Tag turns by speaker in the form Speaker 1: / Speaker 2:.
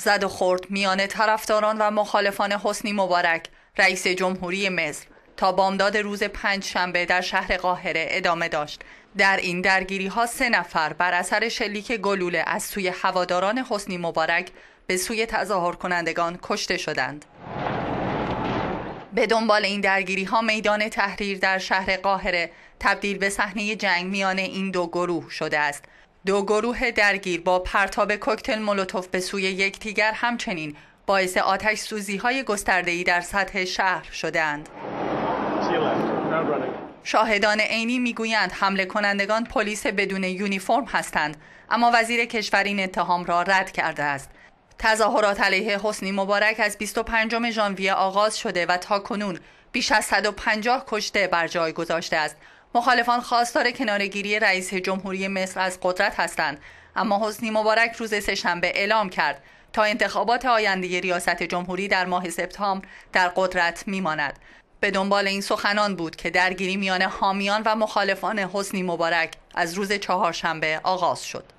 Speaker 1: زد و خورد میان طرفداران و مخالفان حسنی مبارک رئیس جمهوری مصر تا بامداد روز پنجشنبه در شهر قاهره ادامه داشت. در این درگیری ها 3 نفر بر اثر شلیک گلوله از سوی هواداران حسنی مبارک به سوی تظاهر کنندگان کشته شدند. به دنبال این درگیری ها میدان تحریر در شهر قاهره تبدیل به صحنه جنگ میان این 2 گروه شده است. 2 گروه درگیر با پرتاب کوکتل مولوتوف به سوی یکدیگر همچنین باعث آتش سوزی های گسترده‌ای در سطح شهر شدند. شاهدان عینی میگویند حمله کنندگان پلیس بدون یونیفرم هستند، اما وزیر کشور این اتهام را رد کرده است. تظاهرات علیه حسنی مبارک از 25 ژانویه آغاز شده و تا کنون بیش از 150 کشته بر جای گذاشته است. مخالفان خواستار کناره‌گیری رئیس جمهوری مصر از قدرت هستند، اما حسنی مبارک روز سه‌شنبه اعلام کرد تا انتخابات آینده ریاست جمهوری در ماه سپتامبر در قدرت میماند. به دنبال این سخنان بود که درگیری میان حامیان و مخالفان حسنی مبارک از روز چهارشنبه آغاز شد.